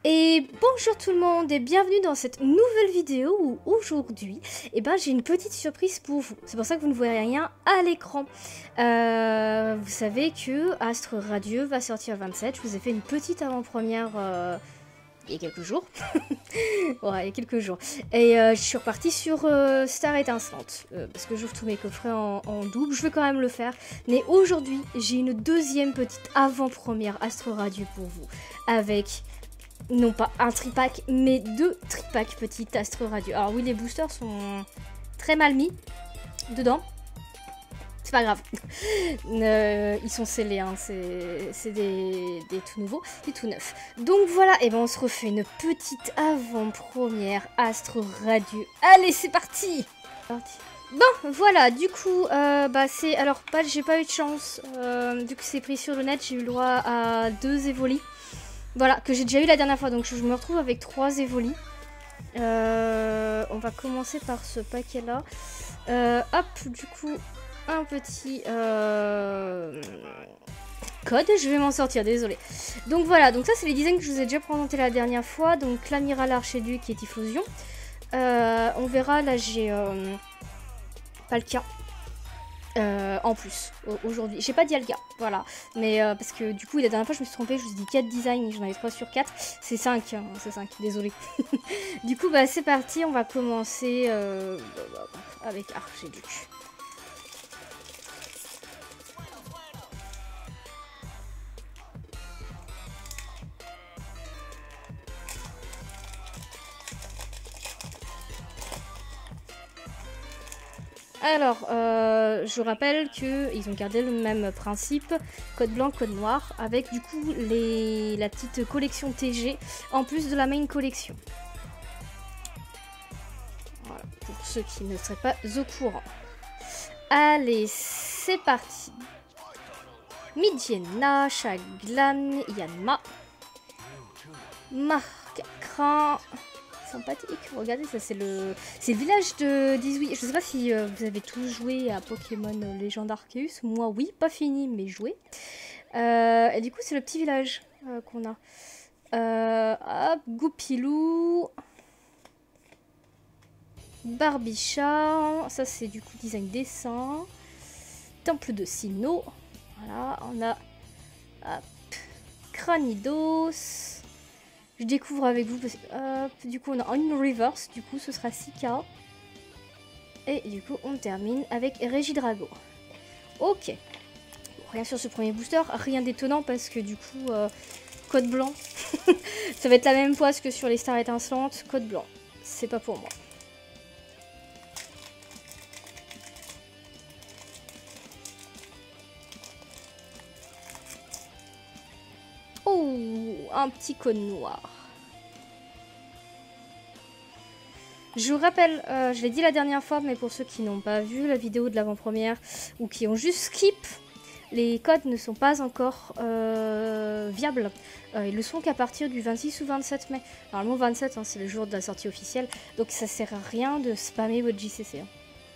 Et bonjour tout le monde et bienvenue dans cette nouvelle vidéo où aujourd'hui, j'ai une petite surprise pour vous. C'est pour ça que vous ne voyez rien à l'écran. Vous savez que Astre Radieux va sortir le 27. Je vous ai fait une petite avant-première il y a quelques jours. Ouais, il y a quelques jours. Et je suis repartie sur Star Étincelante. Parce que j'ouvre tous mes coffrets en double. Je vais quand même le faire. Mais aujourd'hui, j'ai une deuxième petite avant-première Astre Radieux pour vous. Avec... non pas un tripack, mais deux tripacks petites Astre Radieux. Alors oui, les boosters sont très mal mis dedans. C'est pas grave. Ils sont scellés, hein. C'est des tout nouveaux, des tout neufs. Donc voilà, et on se refait une petite avant-première Astre Radieux. Allez, c'est parti. Bon, voilà, du coup, c'est... alors, j'ai pas eu de chance. Vu que c'est pris sur le net, j'ai eu le droit à 2 évolis. Voilà, que j'ai déjà eu la dernière fois, donc je me retrouve avec 3 évolis. On va commencer par ce paquet-là. Hop, du coup, un petit code. Je vais m'en sortir, désolé. Donc voilà, donc ça c'est les designs que je vous ai déjà présentés la dernière fois. Donc l'amiral archiduc et Typhlosion. On verra, là j'ai Palkia. En plus, aujourd'hui. J'ai pas dit Alga, voilà. Mais parce que du coup, la dernière fois, je me suis trompée, je vous ai dit 4 designs, j'en avais 3 sur 4. C'est 5, hein, c'est 5, désolé. Du coup, c'est parti, on va commencer avec Archiduc. Alors, je rappelle qu'ils ont gardé le même principe, code blanc, code noir, avec du coup la petite collection TG, en plus de la main collection. Voilà, pour ceux qui ne seraient pas au courant. Allez, c'est parti. Midiena, Chaglan, Yanma, Marcacran... sympathique, regardez, ça c'est le village de Dizui. Je sais pas si vous avez tous joué à Pokémon Légende Arceus. Moi oui, pas fini mais joué. Et du coup c'est le petit village qu'on a. Hop, Goupilou, Barbicha, ça c'est du coup design dessin. Temple de Sinnoh, voilà, on a hop, Cranidos. Je découvre avec vous, parce que, du coup on a une reverse, du coup ce sera 6K. Et du coup on termine avec Régidrago. Ok. Bon, rien sur ce premier booster, rien d'étonnant parce que du coup, code blanc. Ça va être la même poisse que sur les stars étincelantes, code blanc. C'est pas pour moi. Oh, un petit code noir. Je vous rappelle, je l'ai dit la dernière fois, mais pour ceux qui n'ont pas vu la vidéo de l'avant-première ou qui ont juste skip, les codes ne sont pas encore viables. Ils le sont qu'à partir du 26 ou 27 mai. Normalement 27, hein, c'est le jour de la sortie officielle, donc ça sert à rien de spammer votre JCC. Hein.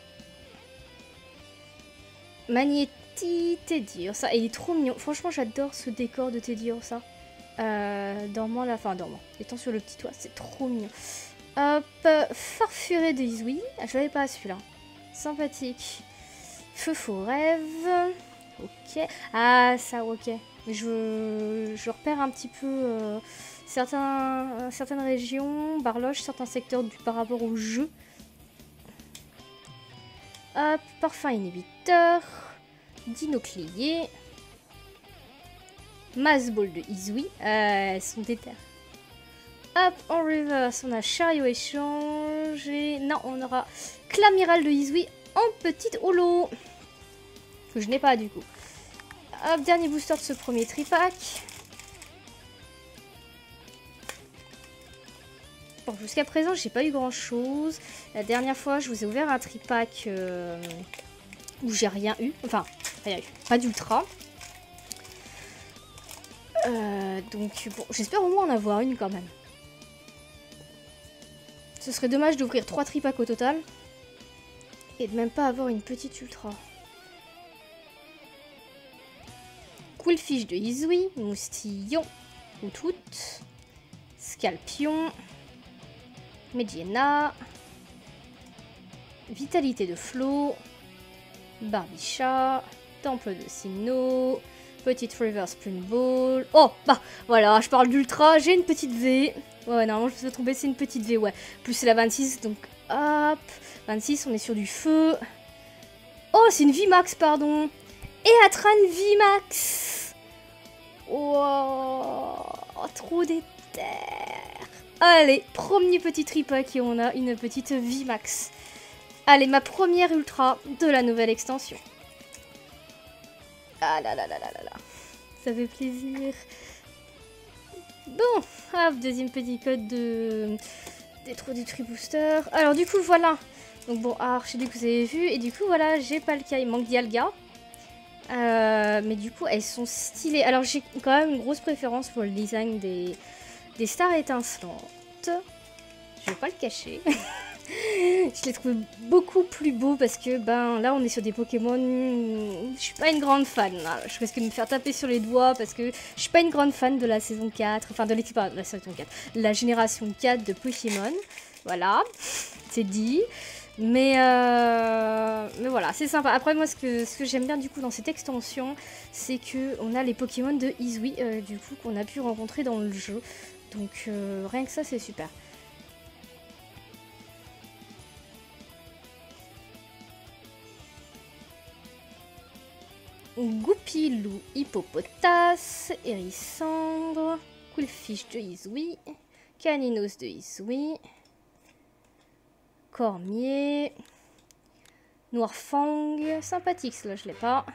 Magnéti Teddy Ursa, il est trop mignon. Franchement, j'adore ce décor de Teddy Ursa. Dormant là, enfin dormant, étant sur le petit toit, c'est trop mignon. Hop, Farfuré de Izui. Ah, je l'avais pas celui-là. Sympathique. Feu faux rêve. Ok. Ah, ça, ok. Je repère un petit peu certaines régions, Barloche, certains secteurs par rapport au jeu. Hop, parfum inhibiteur. Dinoclier. Massball de Izui. Elles sont déter. Hop, en reverse, on a Chariot échange. Et non, on aura Clamiral de Izui en petite holo. Que je n'ai pas du coup. Hop, dernier booster de ce premier tripack. Bon, jusqu'à présent, j'ai pas eu grand chose. La dernière fois, je vous ai ouvert un tripack où j'ai rien eu. Enfin, rien eu. Pas d'ultra. Donc, bon, j'espère au moins en avoir une quand même. Ce serait dommage d'ouvrir 3 tripacks au total. Et de même pas avoir une petite ultra. Coolfish de Izui, Moustillon, ou toutes. Scalpion. Mediena. Vitalité de flot. Barbicha. Temple de Sinnoh. Petite reverse Prune Ball. Oh, bah, voilà, je parle d'ultra, j'ai une petite V. Ouais, normalement, je me suis trompée, c'est une petite V, ouais. Plus c'est la 26, donc hop. 26, on est sur du feu. Oh, c'est une VMAX, pardon. Et Atran VMAX. Wow, trop déter. Allez, premier petit tripack et on a une petite VMAX. Allez, ma première ultra de la nouvelle extension. Ah là là là là là là. Ça fait plaisir. Bon, hop, deuxième petit code de d'Introductory Booster. Alors du coup, voilà. Donc bon, Arch, du coup, vous avez vu. Et du coup, voilà, j'ai pas le cas. Il manque Dialga. Mais du coup, elles sont stylées. Alors j'ai quand même une grosse préférence pour le design des stars étincelantes. Je vais pas le cacher. Je l'ai trouvé beaucoup plus beau parce que ben là on est sur des Pokémon. Je suis pas une grande fan. Là. Je risque de me faire taper sur les doigts parce que je suis pas une grande fan de la saison 4. Enfin de l'équipe de la saison 4. La génération 4 de Pokémon. Voilà. C'est dit. Mais voilà, c'est sympa. Après moi ce que j'aime bien du coup dans cette extension, c'est que on a les Pokémon de Izui du coup qu'on a pu rencontrer dans le jeu. Donc rien que ça c'est super. Goupilou, Hippopotas, Hérissandre, Coolfish de Izui, Caninos de Izui, Cormier, Noirfang, sympathique, là je l'ai pas.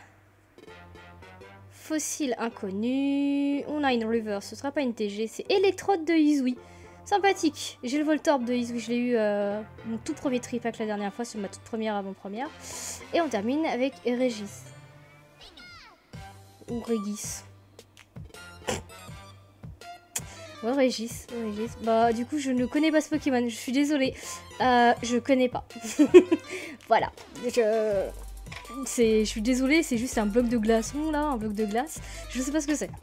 Fossile inconnu, on a une reverse, ce sera pas une TG, c'est Électrode de Izui. Sympathique, j'ai le Voltorb de Izui, je l'ai eu mon tout premier tripack la dernière fois, sur ma toute première avant-première. Et on termine avec Régis. Ou Régis. Ouais, Régis. Bah, du coup, je ne connais pas ce Pokémon. Je suis désolée. Je connais pas. Voilà. Je suis désolée, c'est juste un bloc de glaçon, là. Un bloc de glace. Je sais pas ce que c'est.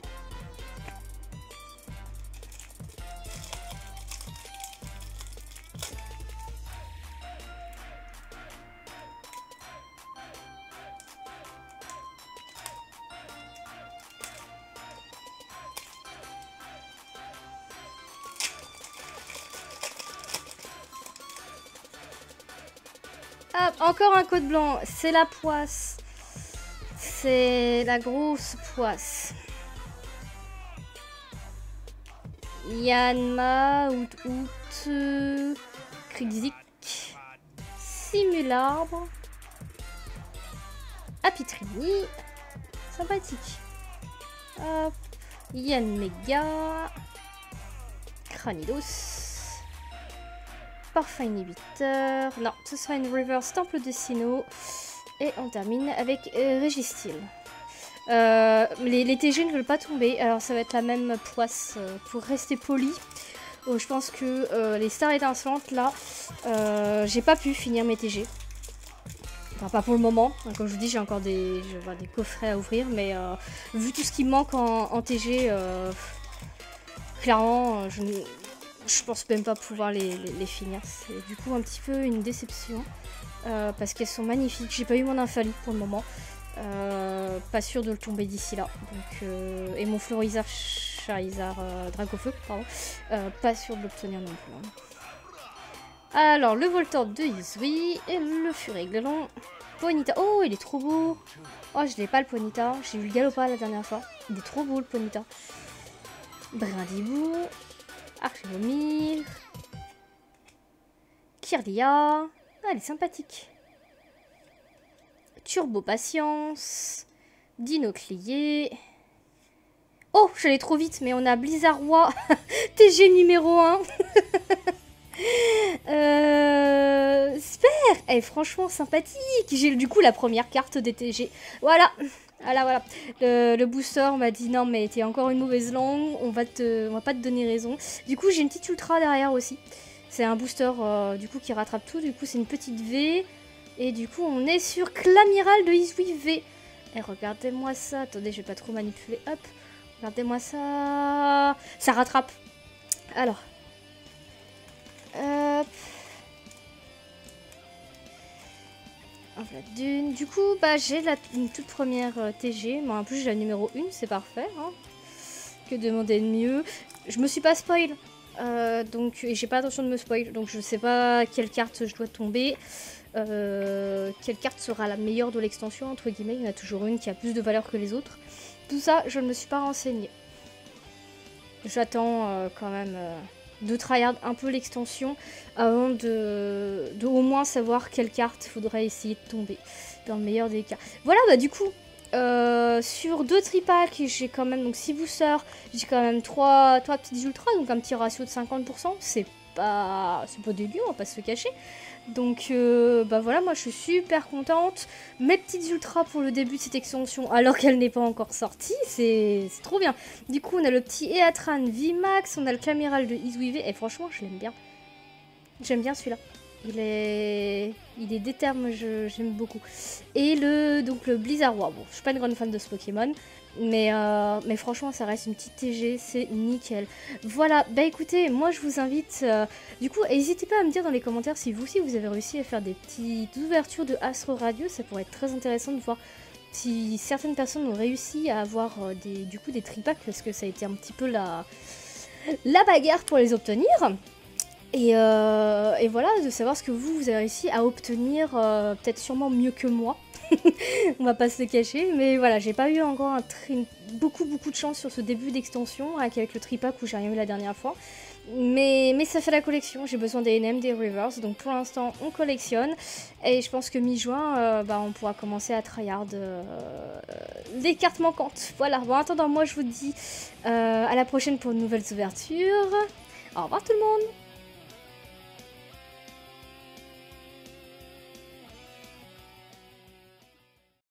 Ah, encore un code blanc, c'est la poisse. C'est la grosse poisse. Yanma, Krixik, Simularbre, Apitrini, sympathique. Hop, Yanmega, Cranidos. Parfum inhibiteur. Non, ce sera une reverse temple de Sinnoh. Et on termine avec Régistil. Les TG ne veulent pas tomber. Alors ça va être la même poisse pour rester poli. Je pense que les stars étincelantes là, j'ai pas pu finir mes TG. Enfin pas pour le moment. Comme je vous dis, j'ai encore des coffrets à ouvrir. Mais vu tout ce qui me manque en TG, clairement, je pense même pas pouvoir les finir. C'est du coup un petit peu une déception. Parce qu'elles sont magnifiques. J'ai pas eu mon Infali pour le moment. Pas sûr de le tomber d'ici là. Donc, et mon Florizard Charizard Dracofeu, pardon. Pas sûr de l'obtenir non plus. Hein. Alors, le Voltorb de Izui. Et le Furigloin. Ponyta. Oh, il est trop beau. Oh, je l'ai pas le Ponyta. J'ai eu le Galopa la dernière fois. Il est trop beau le Ponyta. Brindibou. Archivomir. Kirlia. Ah, elle est sympathique. Turbo Patience. Dinoclier. Oh, j'allais trop vite, mais on a Blizzardroid. TG numéro 1. Super. Elle est franchement sympathique. J'ai du coup la première carte des TG. Voilà. Voilà. Le booster m'a dit non mais t'es encore une mauvaise langue, on va pas te donner raison. Du coup j'ai une petite ultra derrière aussi. C'est un booster du coup qui rattrape tout. Du coup c'est une petite V. Et du coup on est sur Clamiral de Izui V. Et regardez-moi ça. Attendez, je vais pas trop manipuler. Hop. Regardez-moi ça. Ça rattrape. Alors. Hop. Voilà, d'une. Du coup, bah, j'ai une toute première TG. Moi, en plus, j'ai la numéro 1, c'est parfait. Hein. Que demander de mieux. Je me suis pas spoil. Donc, et j'ai pas l'intention de me spoil. Donc, je sais pas quelle carte je dois tomber. Quelle carte sera la meilleure de l'extension, entre guillemets. Il y en a toujours une qui a plus de valeur que les autres. Tout ça, je ne me suis pas renseignée. J'attends quand même de tryhard un peu l'extension avant de au moins savoir quelle carte faudrait essayer de tomber dans le meilleur des cas. Voilà, bah du coup, sur 2 tripacks, j'ai quand même, donc 6 boosters, j'ai quand même 3 petites ultras, donc un petit ratio de 50%, c'est pas dégueu, on va pas se le cacher. Donc bah voilà, moi je suis super contente. Mes petites ultras pour le début de cette extension, alors qu'elle n'est pas encore sortie, c'est trop bien. Du coup on a le petit Eatran VMAX, on a le Camiral de Izwive, et franchement je l'aime bien. J'aime bien celui-là. Il est déterme, j'aime beaucoup. Et donc le Blizzard War. Bon, je suis pas une grande fan de ce Pokémon, mais franchement, ça reste une petite TG, c'est nickel. Voilà, bah écoutez, moi je vous invite... du coup, n'hésitez pas à me dire dans les commentaires si vous aussi vous avez réussi à faire des petites ouvertures de Astro Radio. Ça pourrait être très intéressant de voir si certaines personnes ont réussi à avoir des tripacks, parce que ça a été un petit peu la bagarre pour les obtenir. Et voilà, de savoir ce que vous avez réussi à obtenir, peut-être sûrement mieux que moi. On va pas se le cacher, mais voilà, j'ai pas eu encore beaucoup de chance sur ce début d'extension avec le tripack où j'ai rien eu la dernière fois. Mais ça fait la collection, j'ai besoin des NM, des Reverse, donc pour l'instant on collectionne. Et je pense que mi-juin, on pourra commencer à tryhard les cartes manquantes. Voilà, bon en attendant, moi je vous dis à la prochaine pour de nouvelles ouvertures. Au revoir tout le monde!